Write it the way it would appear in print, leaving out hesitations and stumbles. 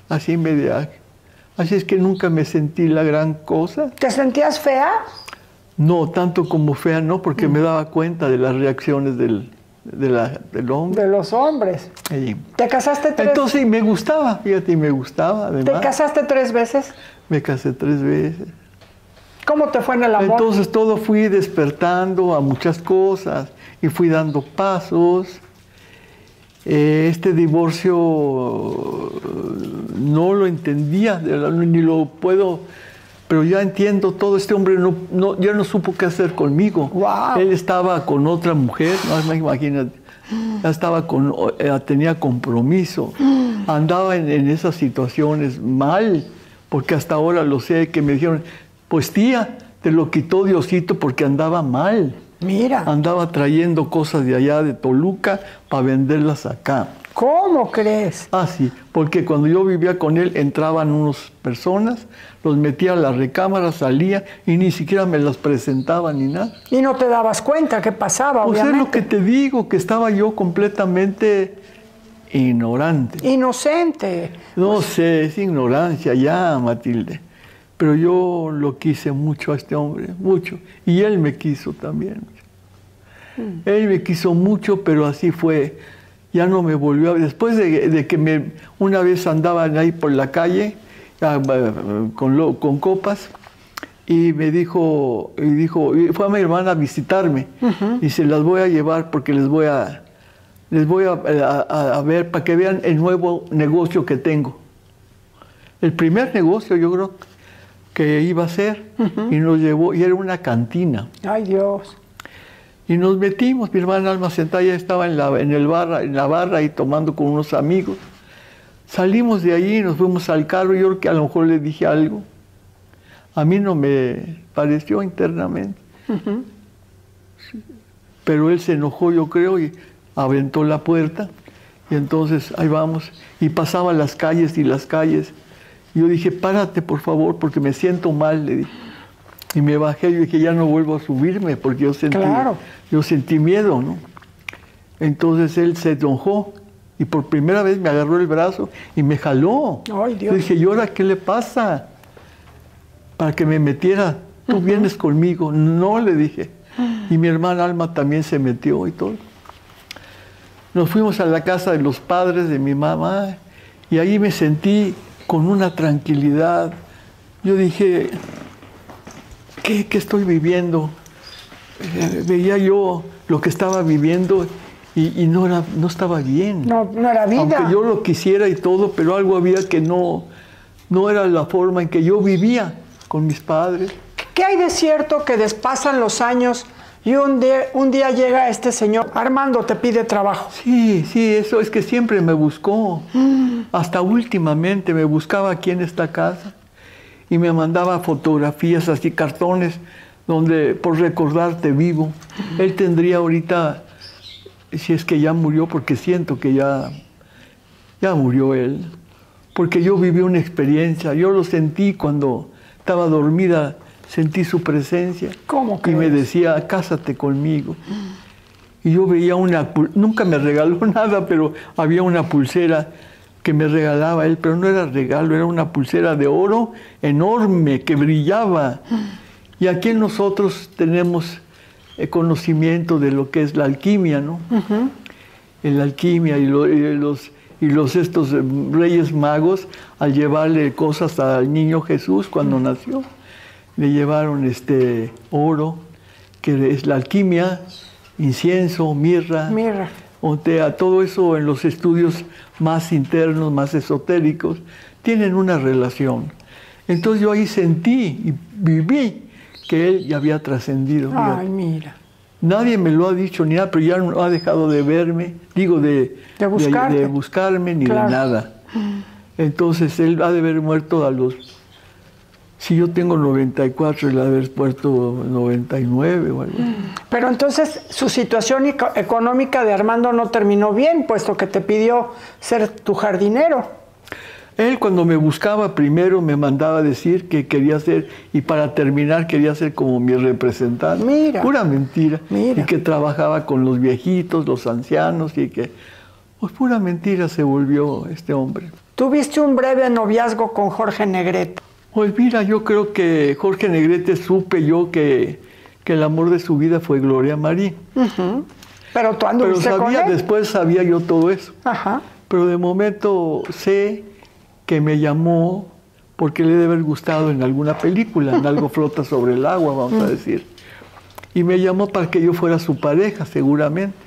así media. Así es que nunca me sentí la gran cosa. ¿Te sentías fea? No, tanto como fea, no, porque me daba cuenta de las reacciones del hombre. De los hombres. Sí. ¿Te casaste 3 veces? Entonces, me gustaba, fíjate, me gustaba, además. ¿Te casaste 3 veces? Me casé 3 veces. ¿Cómo te fue en el amor? Entonces, todo fui despertando a muchas cosas y fui dando pasos. Este divorcio no lo entendía, ni lo puedo, pero ya entiendo todo. Este hombre ya no supo qué hacer conmigo. Wow. Él estaba con otra mujer, no, imagínate, ya estaba tenía compromiso, andaba en esas situaciones mal, porque hasta ahora lo sé, que me dijeron, pues tía, te lo quitó Diosito porque andaba mal. Mira. Andaba trayendo cosas de allá de Toluca para venderlas acá. ¿Cómo crees? Ah, sí, porque cuando yo vivía con él entraban unas personas, los metía a la recámara, salía y ni siquiera me las presentaban ni nada. Y no te dabas cuenta qué pasaba, Pues obviamente. es lo que te digo, que estaba yo completamente ignorante. Inocente. No sé, es ignorancia ya, Matilde. Pero yo lo quise mucho a este hombre, mucho. Y él me quiso también. Él me quiso mucho, pero así fue. Ya no me volvió a ver. Después de que una vez andaban ahí por la calle con copas y me dijo, y fue a mi hermana a visitarme. Y se las voy a llevar porque les voy a ver para que vean el nuevo negocio que tengo. El primer negocio, yo creo que iba a ser, y nos llevó, y era una cantina. Ay, Dios. Y nos metimos, mi hermana Alma sentada ya estaba en la barra y tomando con unos amigos. Salimos de allí, nos fuimos al carro, yo creo que a lo mejor le dije algo. A mí no me pareció internamente. Pero él se enojó, yo creo, y aventó la puerta. Y entonces ahí vamos, y pasaba las calles y las calles. Yo dije, párate, por favor, porque me siento mal, le dije. Y me bajé, yo dije, ya no vuelvo a subirme, porque yo sentí miedo, ¿no? Entonces él se enojó, y por primera vez me agarró el brazo y me jaló. Ay, Dios. Yo dije, ¿y ahora qué le pasa? Para que me metiera, tú vienes conmigo. No, le dije. Y mi hermana Alma también se metió y todo. Nos fuimos a la casa de los padres de mi mamá, y ahí me sentí con una tranquilidad. Yo dije, ¿qué estoy viviendo? Veía yo lo que estaba viviendo y no estaba bien. No era vida. Aunque yo lo quisiera y todo, pero algo había que no era la forma en que yo vivía con mis padres. ¿Qué hay de cierto que pasan los años y un día llega este señor, Armando, te pide trabajo? Sí, eso es que siempre me buscó. Hasta últimamente me buscaba aquí en esta casa y me mandaba fotografías, así cartones, donde por recordarte vivo. Él tendría ahorita, si es que ya murió, porque siento que ya murió él, porque yo viví una experiencia, yo lo sentí cuando estaba dormida. Sentí su presencia. ¿Cómo crees? Y me decía, cásate conmigo. Y yo veía nunca me regaló nada, pero había una pulsera que me regalaba él, pero no era regalo, era una pulsera de oro enorme que brillaba. Y aquí nosotros tenemos conocimiento de lo que es la alquimia, ¿no? La alquimia y estos reyes magos, al llevarle cosas al niño Jesús cuando nació, le llevaron oro, que es la alquimia, incienso, mirra. Todo eso en los estudios más internos, más esotéricos, tienen una relación. Entonces yo ahí sentí y viví que él ya había trascendido. Ay, mira. Nadie me lo ha dicho ni nada, pero ya no ha dejado de verme, de buscarme ni de nada. Entonces él ha de haber muerto si yo tengo 94, él ha de haber muerto 99 o algo. Pero entonces su situación económica de Armando no terminó bien, puesto que te pidió ser tu jardinero. Él cuando me buscaba primero me mandaba decir que quería ser, y para terminar quería ser como mi representante. Mira. Pura mentira. Mira. Y que trabajaba con los viejitos, los ancianos, y que, pues pura mentira se volvió este hombre. Tuviste un breve noviazgo con Jorge Negrete. Pues mira, yo creo que Jorge Negrete supe yo que el amor de su vida fue Gloria Marín. Pero tú anduviste con él. Después sabía yo todo eso. Ajá. Pero de momento sé que me llamó porque le debe haber gustado en alguna película, en Algo flota sobre el agua, vamos a decir. Y me llamó para que yo fuera su pareja, seguramente.